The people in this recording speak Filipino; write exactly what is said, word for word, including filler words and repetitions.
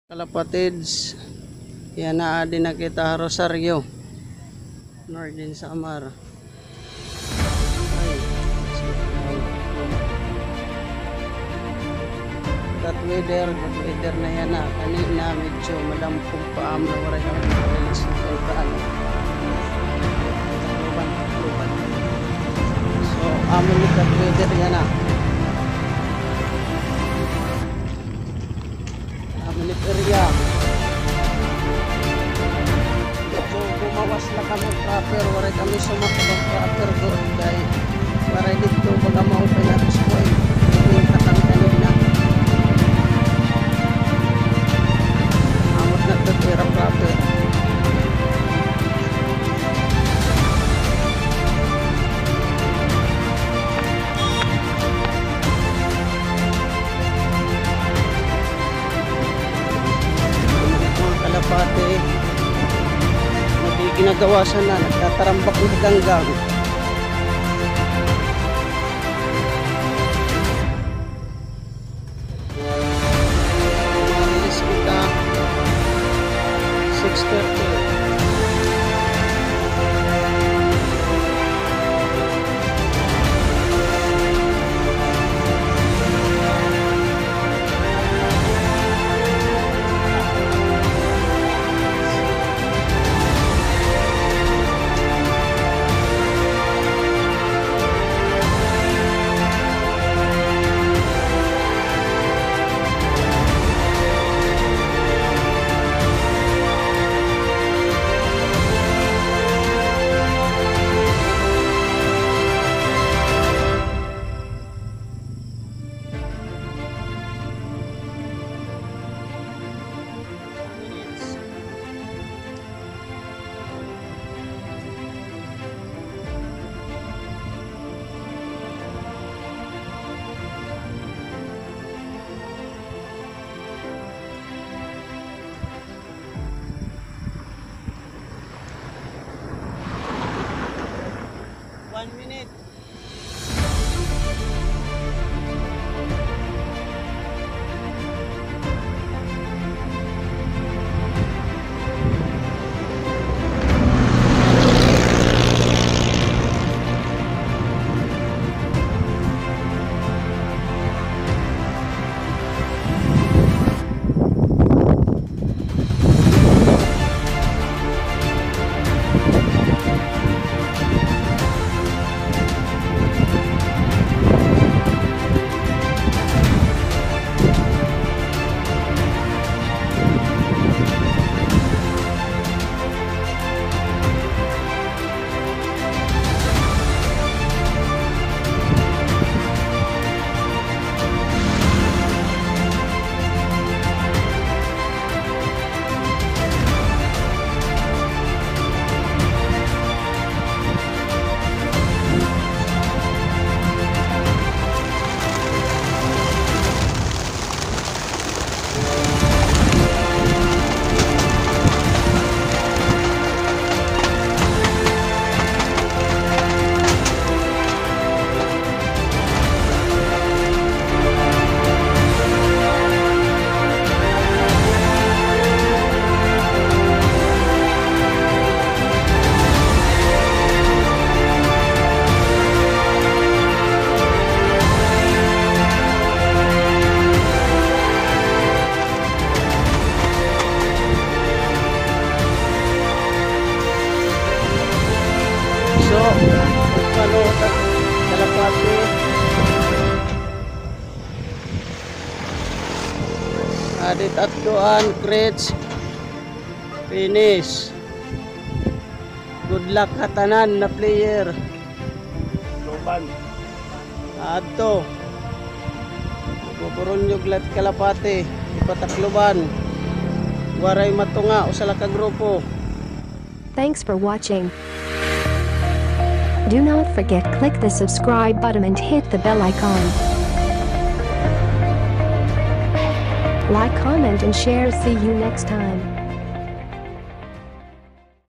Kalapatids, yan na din nakita Rosario, Northern Samar. Ay, that weather, that weather na yan na kanina medyo malampong pa amlo rin ang mga kaan. So, amlo ni that weather yan na. Milit area. So bumawas na kami proper, waray kami sumakabang proper doon dahil waray dito baga ma-open na ito spoil. Ito kami kanina. Amot na ito pera proper. Pati ginagawasan na nagtatarambak ng ganggang. Alis kita six thirty. One minute. So, ano, Kalapati. Adit at doan, Krets. Finish. Good luck katanan na player. Luban. Adto. Pupuron yung lat Kalapati. Ipatakluban. Waray matunga o sa laka grupo. Thanks for watching. Do not forget click the subscribe button and hit the bell icon. Like, comment and share. See you next time.